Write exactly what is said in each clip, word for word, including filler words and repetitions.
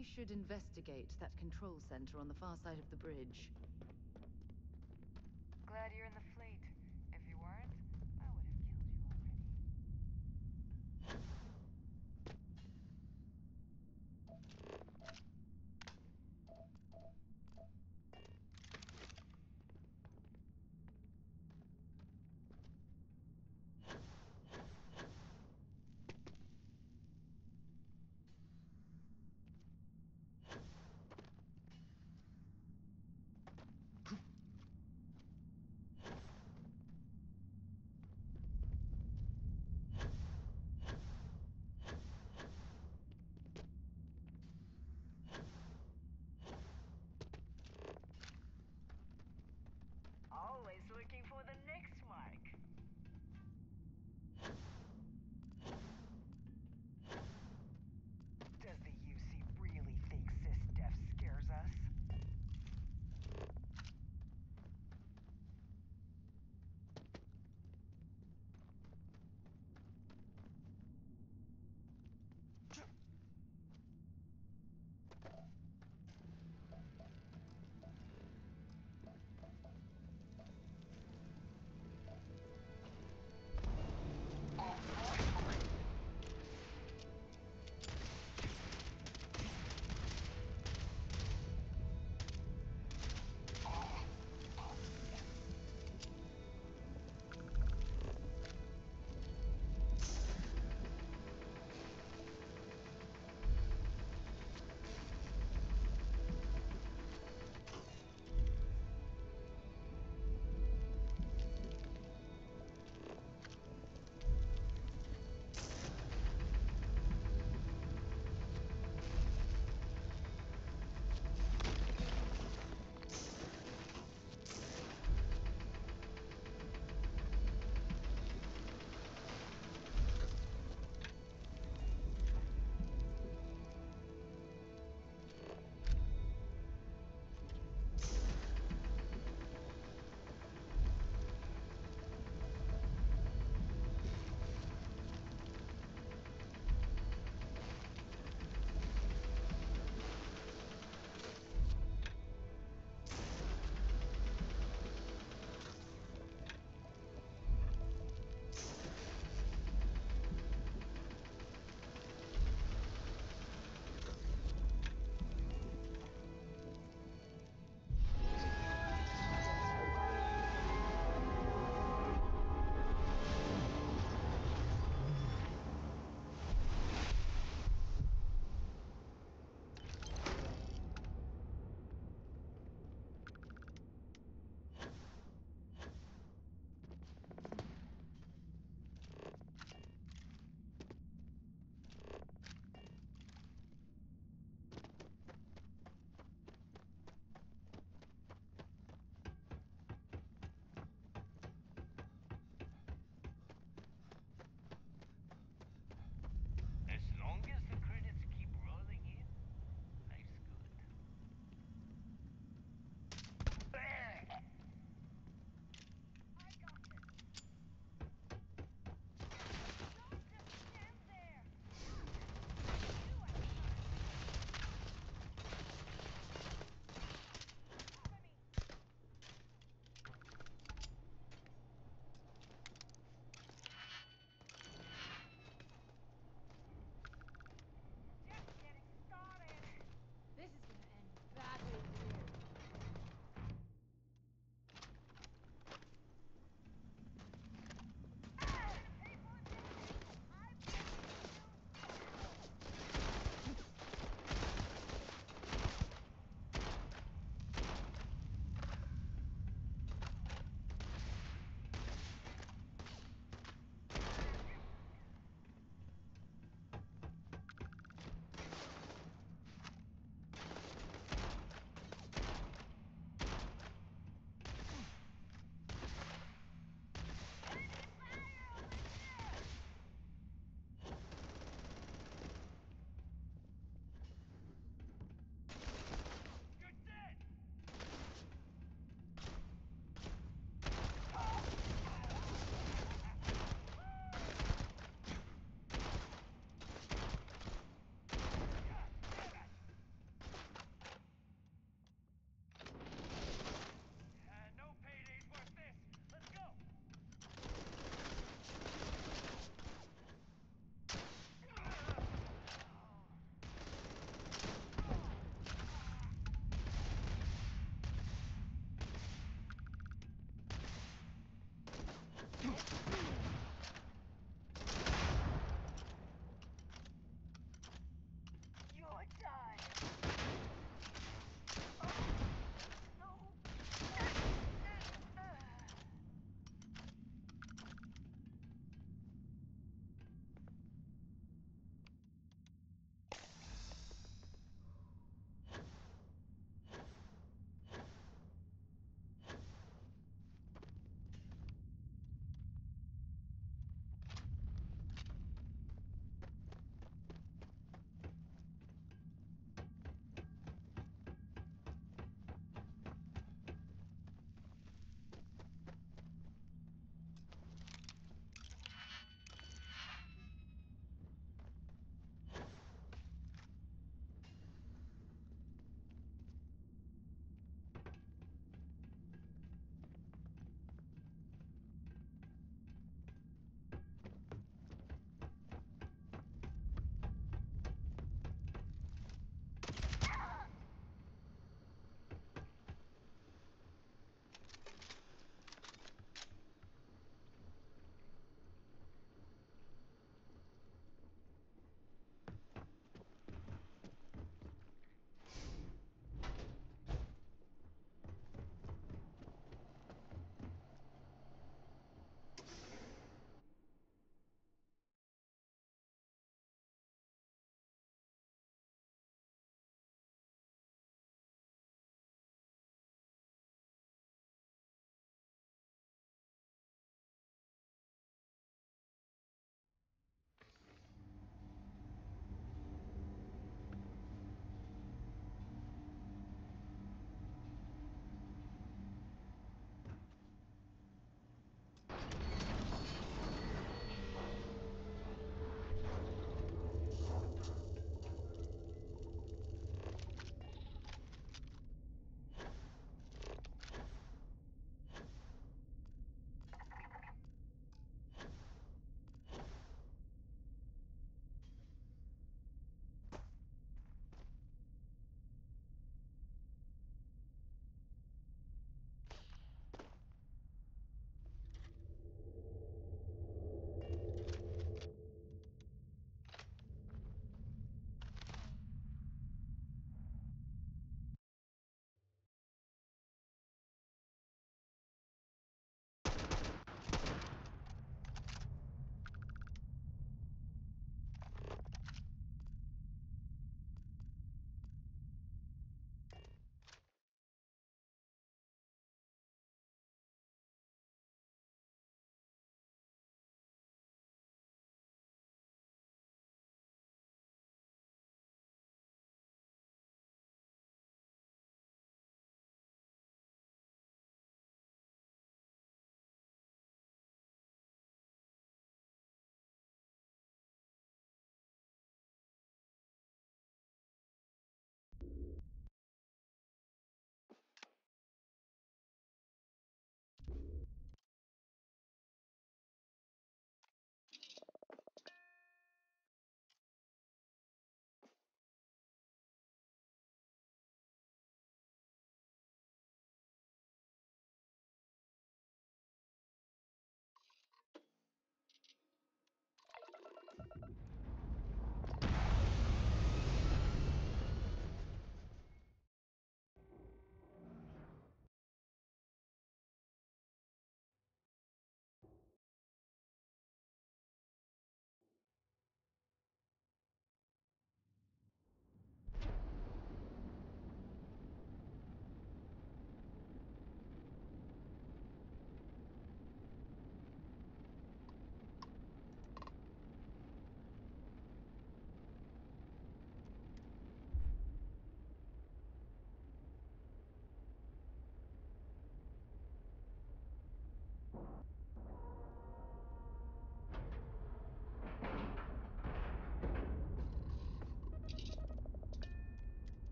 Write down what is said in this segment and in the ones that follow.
we should investigate that control center on the far side of the bridge. Glad you're in the fleet. If you weren't, I would have killed you already.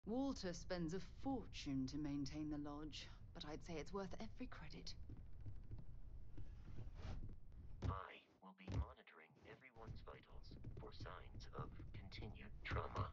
Walter spends a fortune to maintain the lodge, but I'd say it's worth every credit. I will be monitoring everyone's vitals for signs of continued trauma.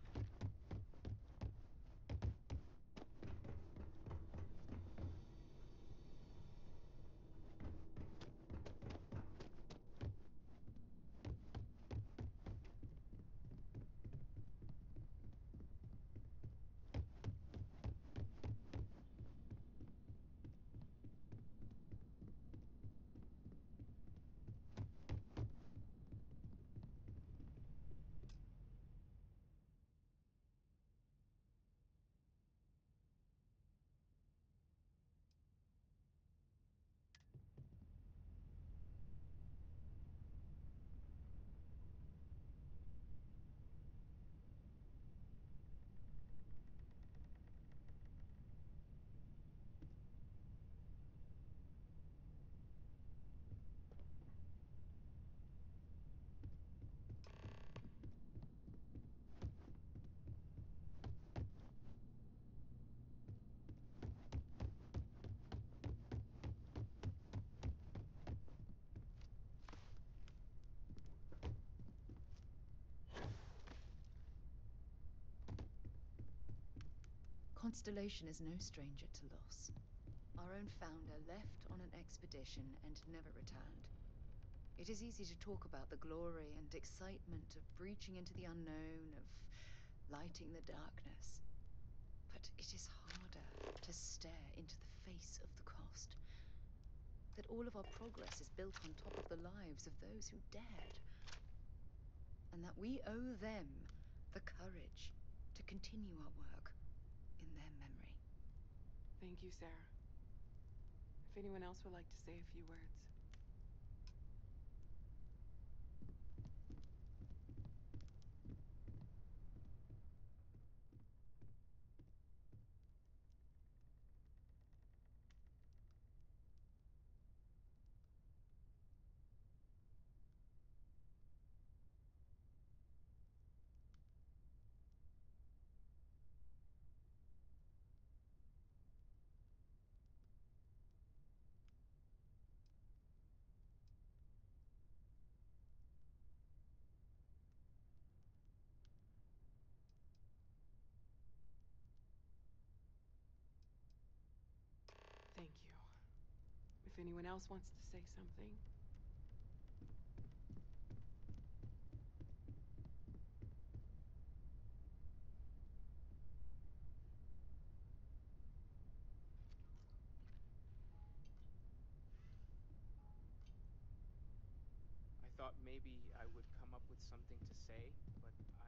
Constellation is no stranger to loss. Our own founder left on an expedition and never returned. It is easy to talk about the glory and excitement of breaching into the unknown, of lighting the darkness. But it is harder to stare into the face of the cost. That all of our progress is built on top of the lives of those who dared. And that we owe them the courage to continue our work in their memory. Thank you, Sarah. If anyone else would like to say a few words. Thank you. If anyone else wants to say something. I thought maybe I would come up with something to say, but I...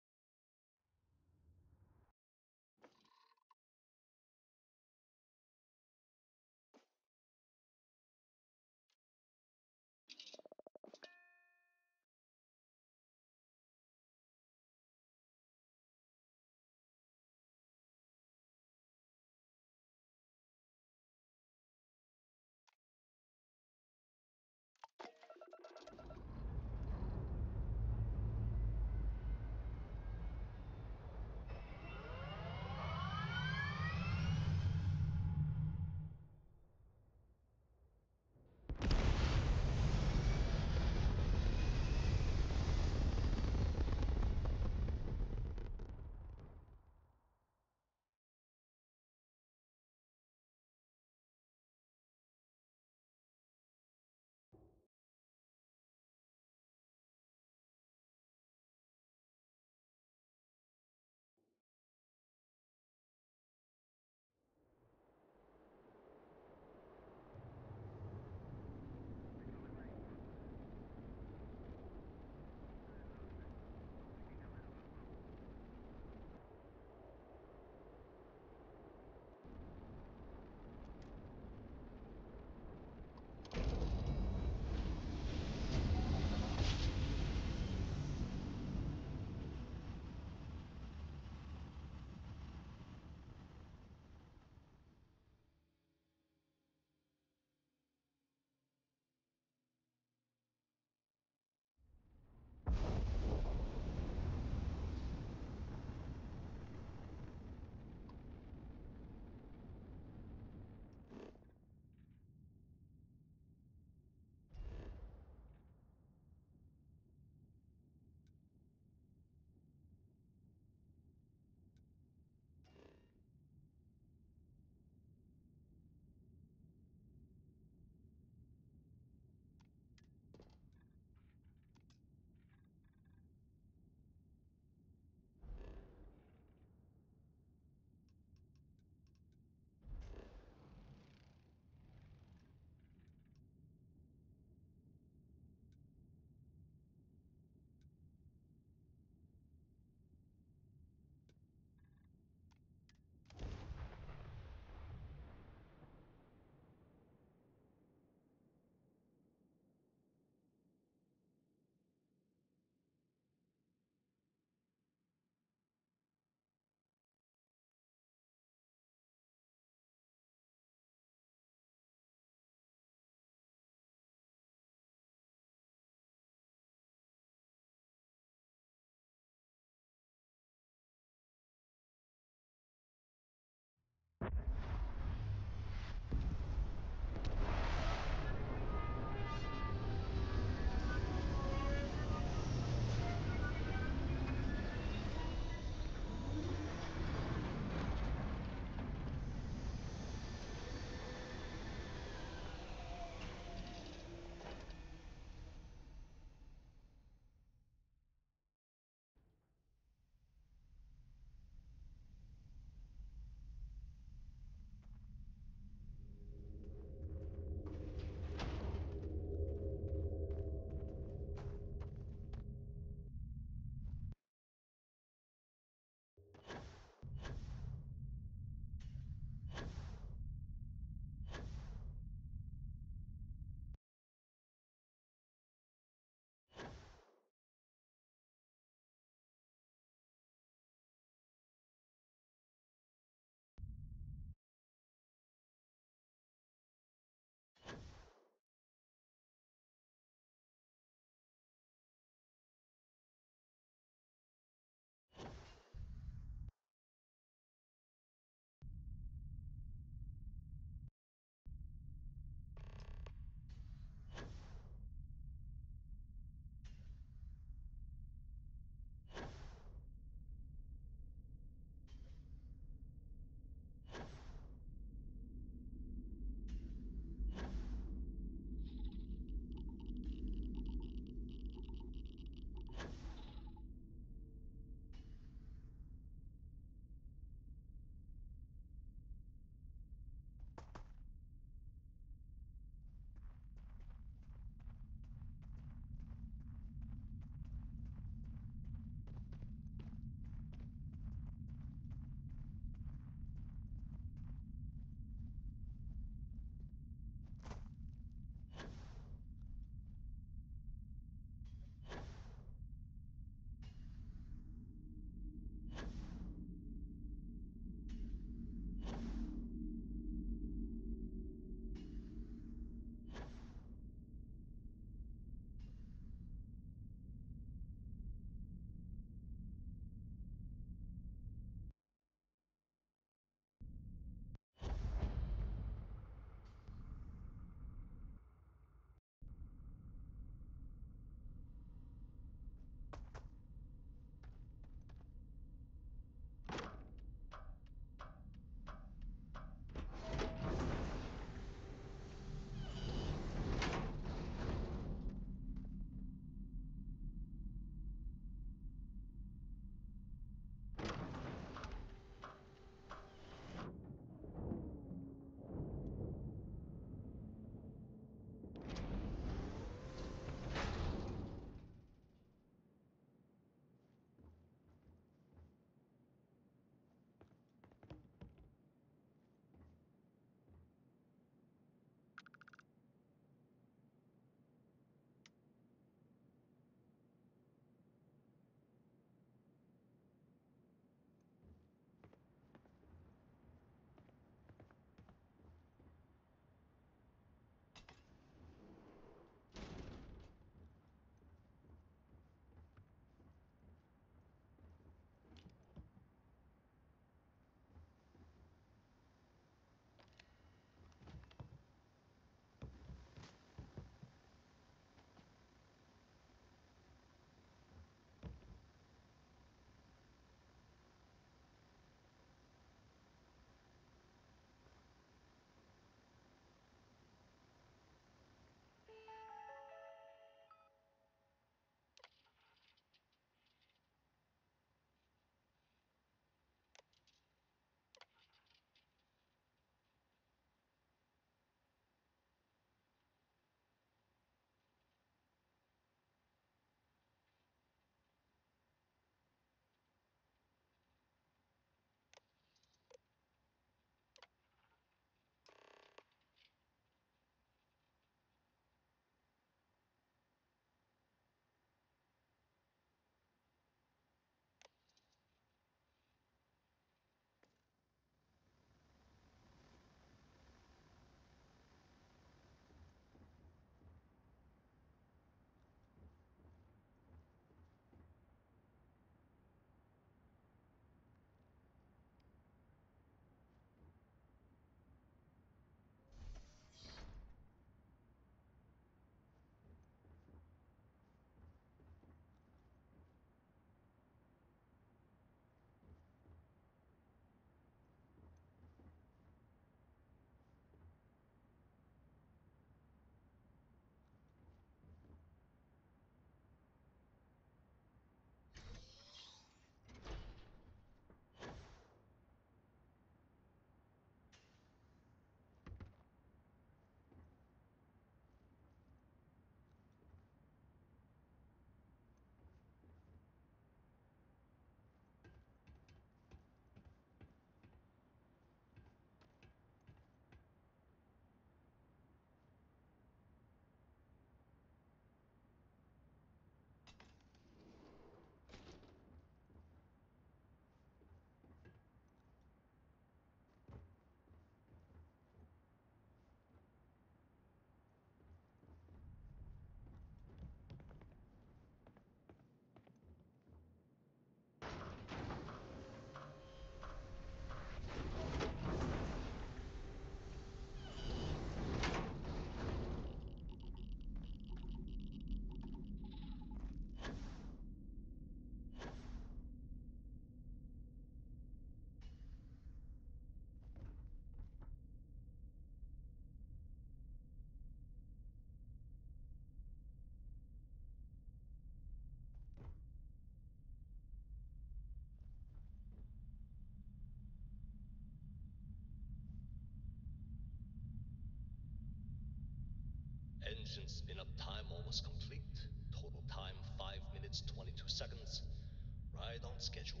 Engine spin-up time almost complete. Total time five minutes twenty-two seconds. Right on schedule.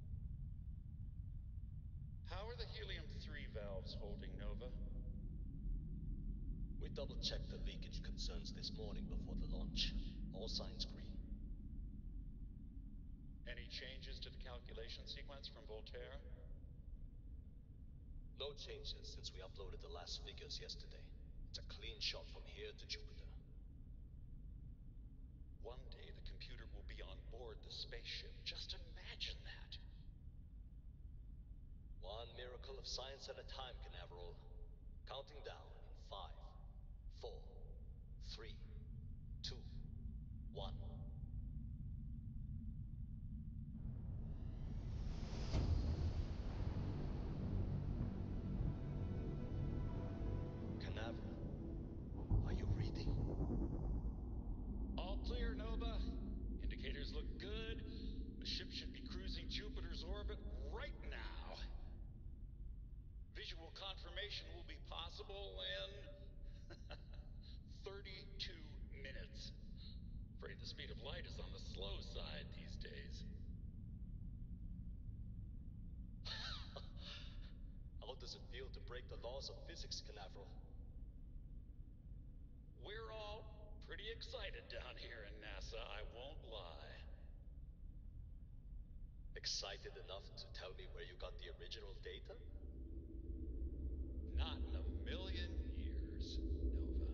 How are the helium three valves holding, Nova? We double-checked the leakage concerns this morning before the launch. All signs green. Any changes to the calculation sequence from Voltaire? No changes since we uploaded the last figures yesterday. It's a clean shot from here to Jupiter. One day the computer will be on board the spaceship. Just imagine that. One miracle of science at a time, Canaveral. Counting down in five, four, three, two, one. Canaveral, are you reading? All clear, Nova. Indicators look good. The ship should be cruising Jupiter's orbit right now. Visual confirmation will be possible in thirty-two minutes. Afraid the speed of light is on the slow side these days. How does it feel to break the laws of physics, Canaveral? We're all pretty excited down here in NASA, I won't lie. Excited enough to tell me where you got the original data? Not in a million years, Nova.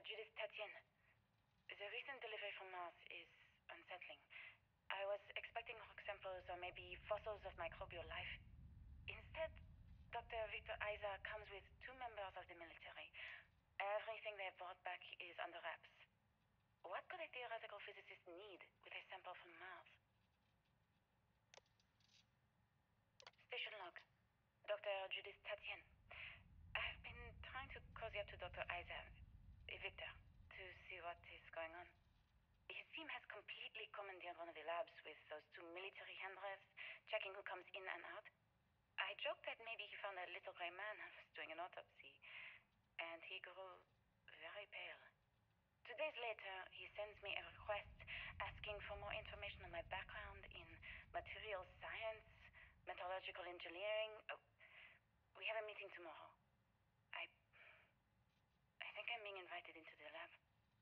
Judith Tatien. The recent delivery from Mars is unsettling. I was expecting rock samples or maybe fossils of microbial life. Instead, Doctor Victor Isa comes with two members of the military. Everything they brought back is under wraps. What could a theoretical physicist need with a sample from Mars? Station log. Doctor Judith Tatien. I've been trying to cozy up to Doctor Isa, Victor, to see what is going on. His team has completely commandeered one of the labs with those two military handrails, checking who comes in and out. I joked that maybe he found a little gray man and was doing an autopsy, and he grew very pale. Two days later, he sends me a request asking for more information on my background in material science, metallurgical engineering. Oh, we have a meeting tomorrow. I... I think I'm being invited into the lab.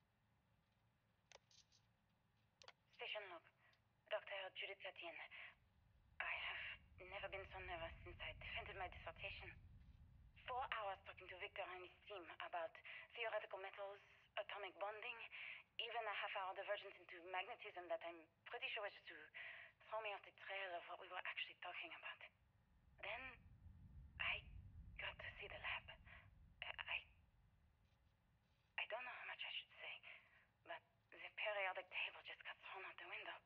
Station log. Doctor Judith Tatien. I have never been so nervous since I defended my dissertation. Four hours talking to Victor and his team about theoretical metals, atomic bonding, even a half-hour divergence into magnetism that I'm pretty sure was just to throw me off the trail of what we were actually talking about. Then I got to see the lab. I... I don't know how much I should say, but the periodic table just got thrown out the window.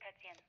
Tatien.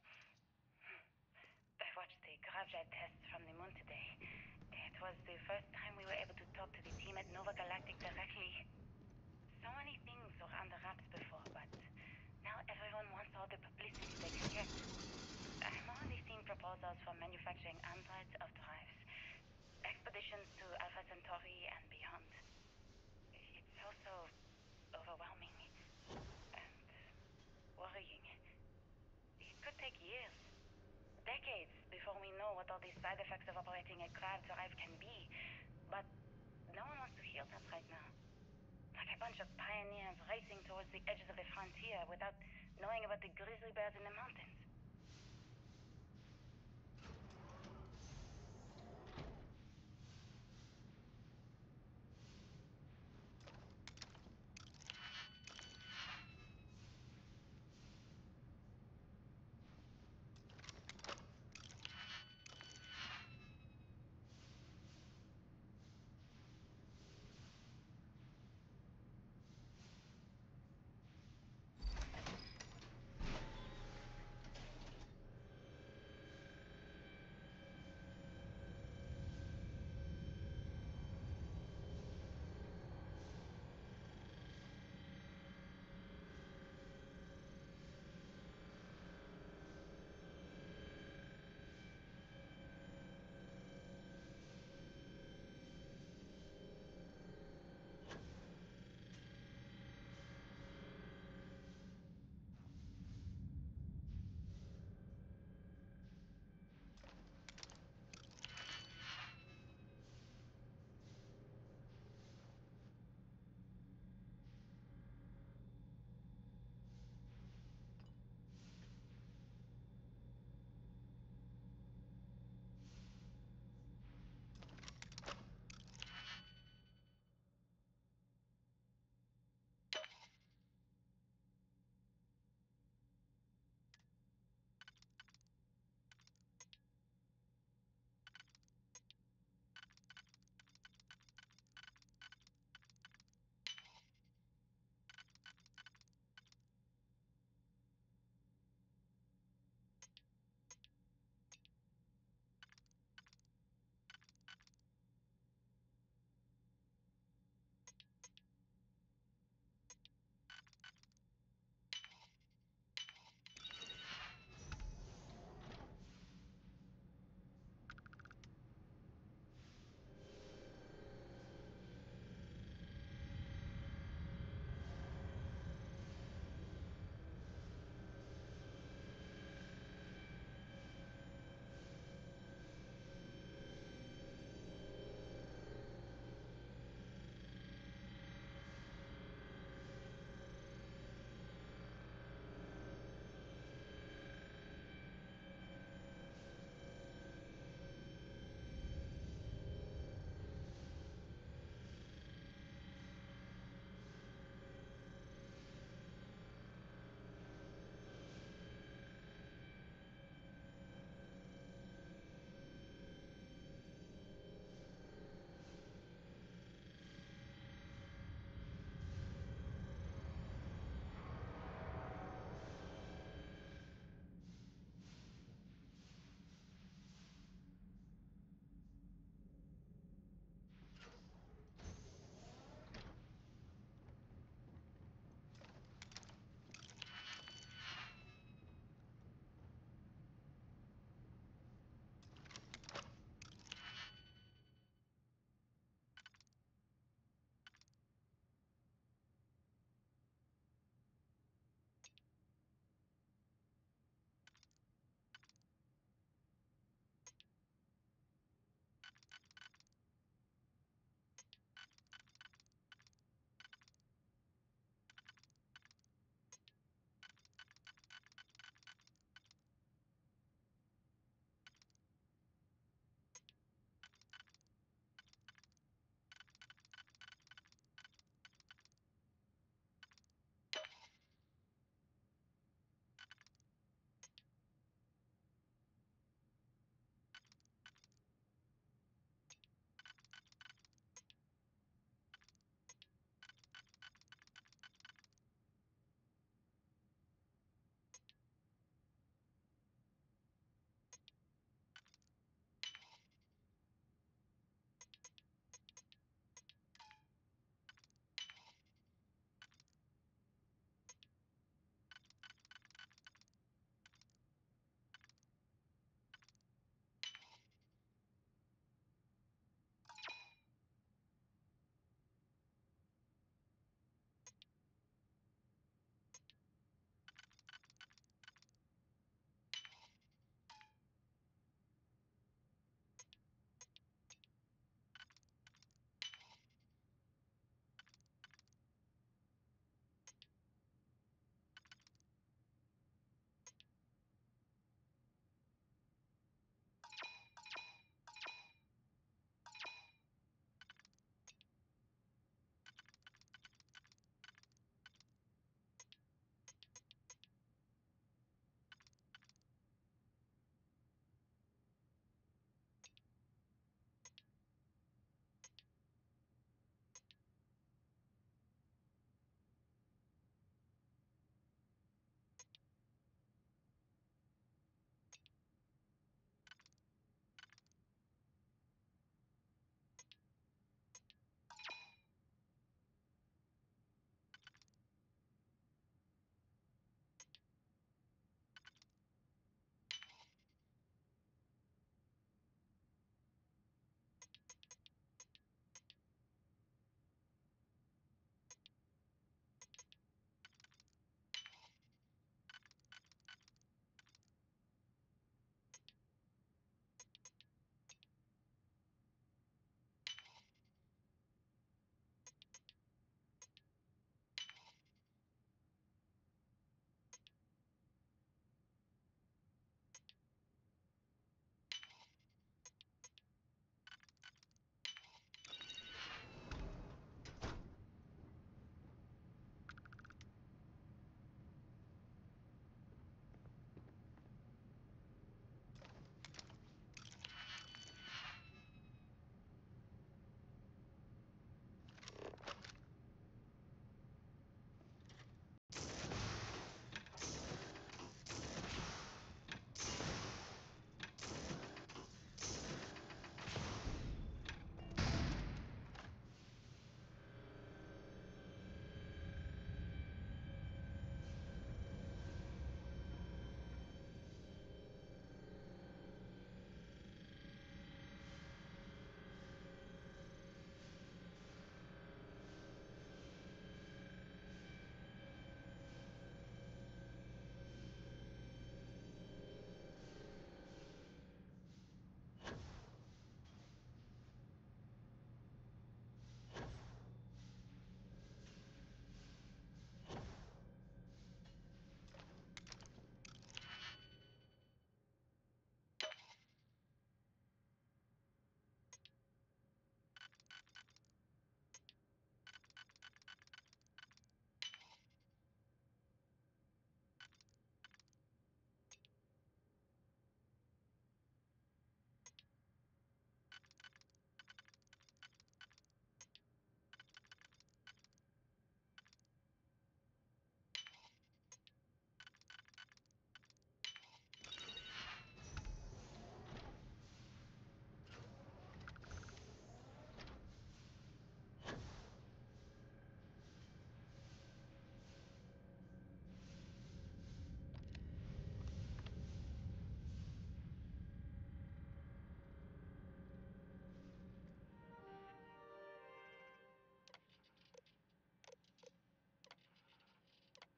I watched the gravjite tests from the moon today. It was the first time we were able to talk to the team at Nova Galactic directly. So many things were under wraps before, but now everyone wants all the publicity they can get. I'm already seeing proposals for manufacturing androids of drives, expeditions to Alpha Centauri and beyond. It's also overwhelming and worrying. It could take years, decades, before we know what all the side effects of operating a crab drive can be. But no one wants to hear that right now. Like a bunch of pioneers racing towards the edges of the frontier without knowing about the grizzly bears in the mountains.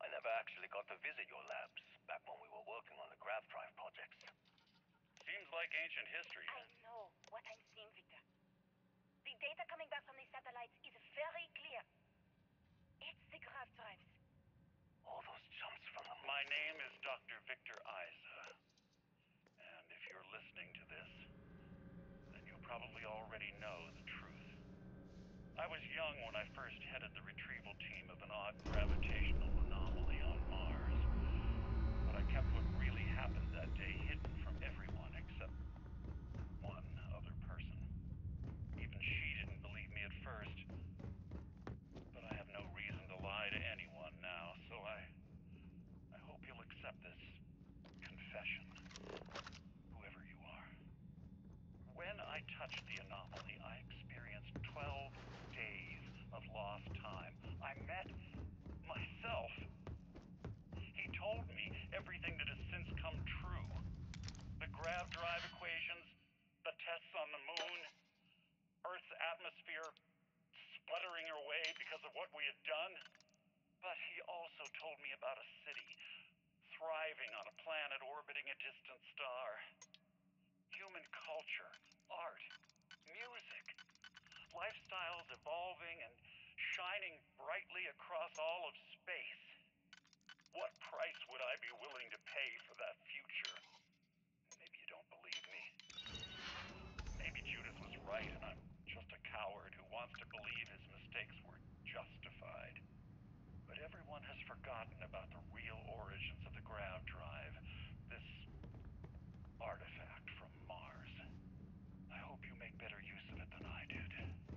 I never actually got to visit your labs back when we were working on the grav drive projects. Seems like ancient history. I know what I'm seeing, Victor. The data coming back from the satellites is very clear. It's the grav drives. All those jumps from the moon. My name is Doctor Victor Isa. And if you're listening to this, then you probably already know the truth. I was young when I first headed the retrieval team of an odd gravitational anomaly on Mars. But I kept what really happened that day hidden from everyone except one other person. Even she didn't believe me at first. But I have no reason to lie to anyone now, so I... I hope you'll accept this confession, whoever you are. When I touched the anomaly, I experienced twelve days of lost time. I met myself. He told me everything that has since come true. The grav drive equations, the tests on the moon, Earth's atmosphere sputtering away because of what we had done. But he also told me about a city thriving on a planet orbiting a distant star. Human culture, art, music, lifestyles evolving and shining brightly across all of space. What price would I be willing to pay for that future? Maybe you don't believe me. Maybe Judith was right and I'm just a coward who wants to believe his mistakes were justified. But everyone has forgotten about the real origins of the grav drive, this artifact from Mars. I hope you make better use of it than I did.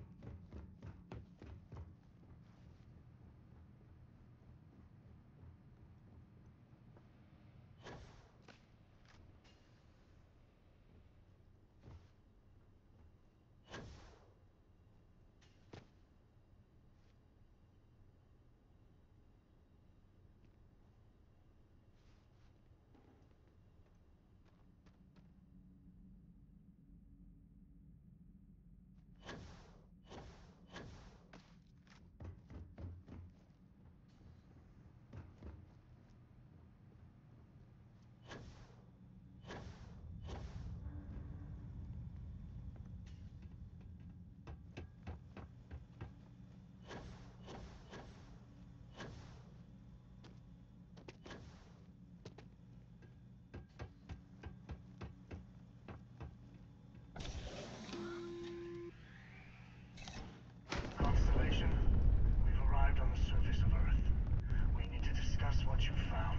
Constellation, we've arrived on the surface of Earth. We need to discuss what you found.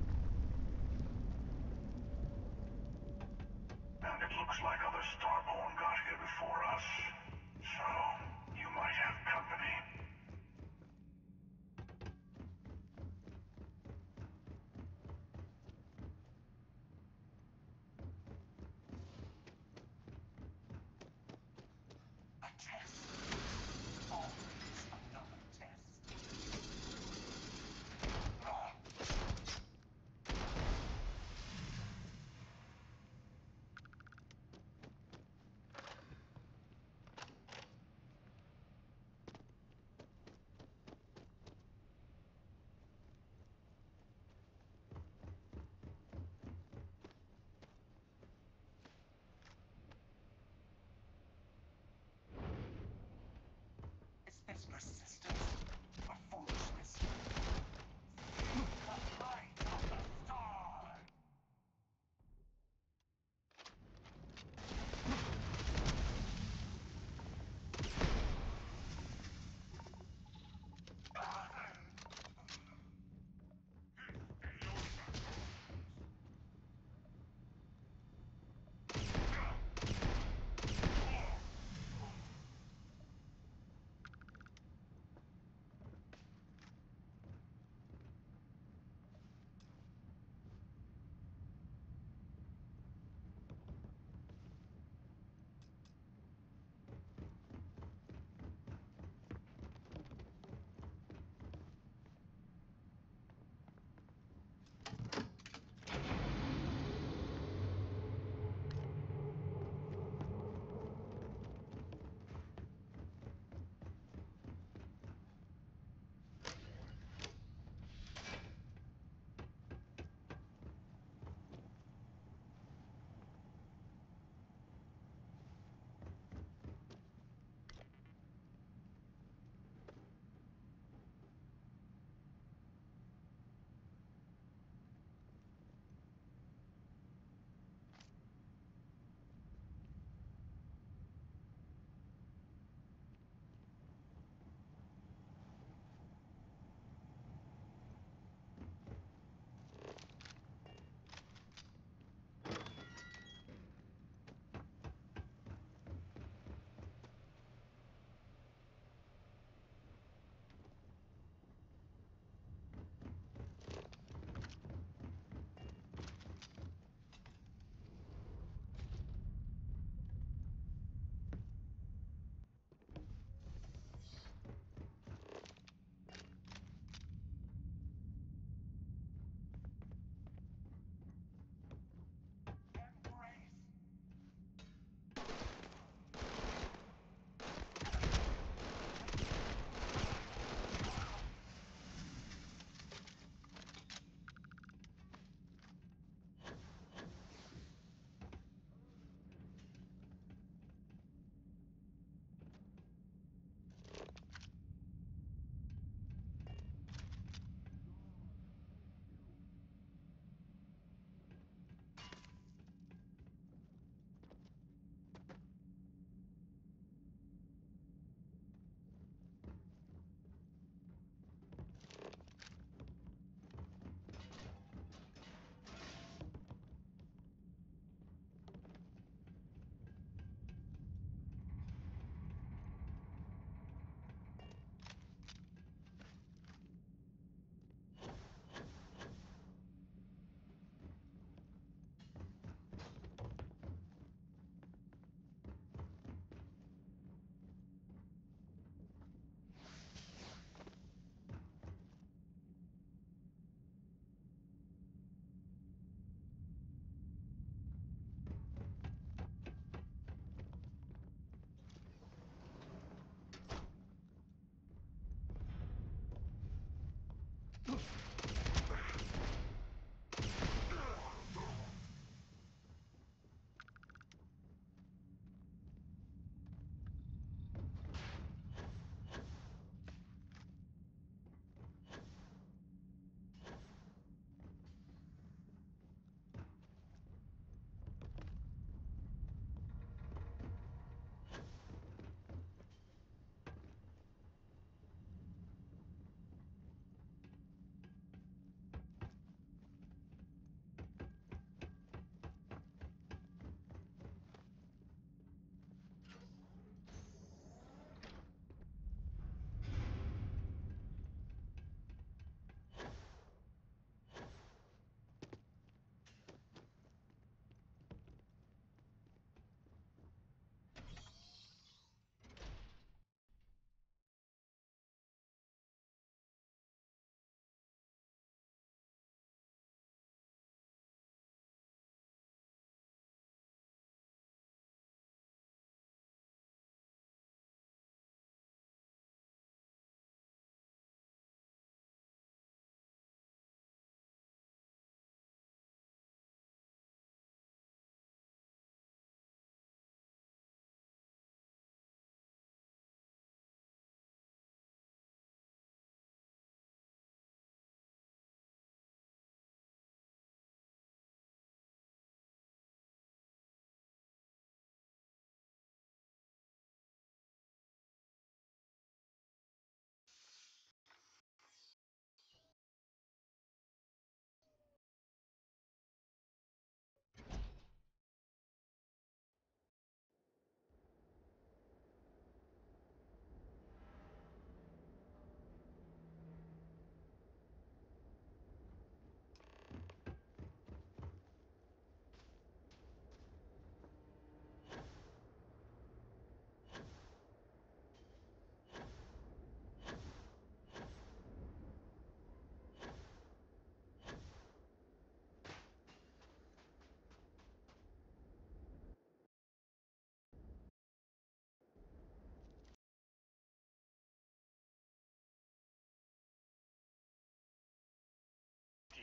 And it looks like other Starborn got here before us. So, you might have company. A test. Always another test. Wrong.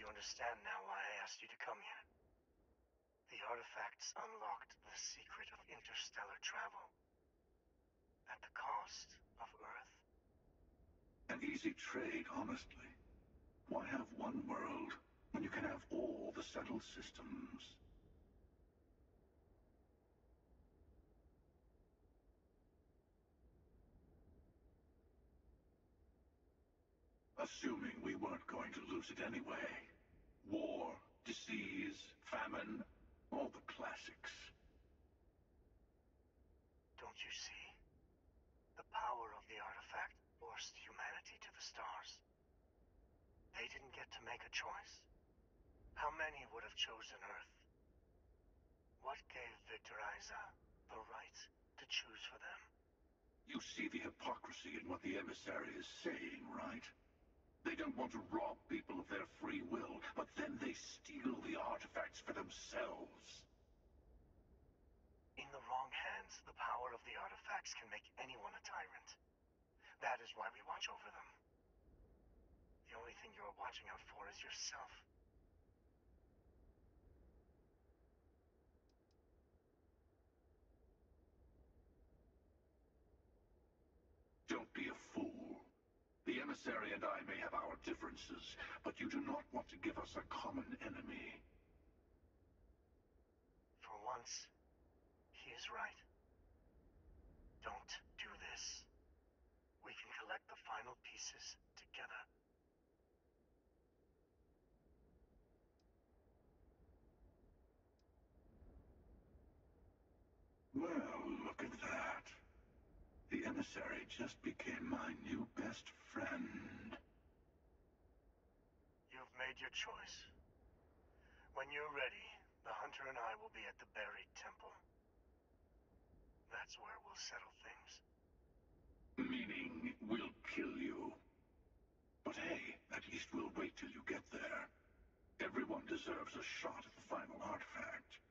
you understand now why I asked you to come here? The artifacts unlocked the secret of interstellar travel. At the cost of Earth. An easy trade, honestly. Why have one world when you can have all the settled systems? Assuming we weren't going to lose it anyway. War, disease, famine, all the classics. Don't you see? The power of the artifact forced humanity to the stars. They didn't get to make a choice. How many would have chosen Earth? What gave Victor Isa the right to choose for them? You see the hypocrisy in what the emissary is saying, right? They don't want to rob people of their free will, but then they steal the artifacts for themselves. In the wrong hands, the power of the artifacts can make anyone a tyrant. That is why we watch over them. The only thing you're watching out for is yourself. Don't be a fool. The emissary and I may have our differences, but you do not want to give us a common enemy. For once, he is right. Don't do this. We can collect the final pieces together. Well, look at that. The emissary just became my new best friend. You've made your choice. When you're ready, the hunter and I will be at the buried temple. That's where we'll settle things. Meaning, we'll kill you. But hey, at least we'll wait till you get there. Everyone deserves a shot at the final artifact.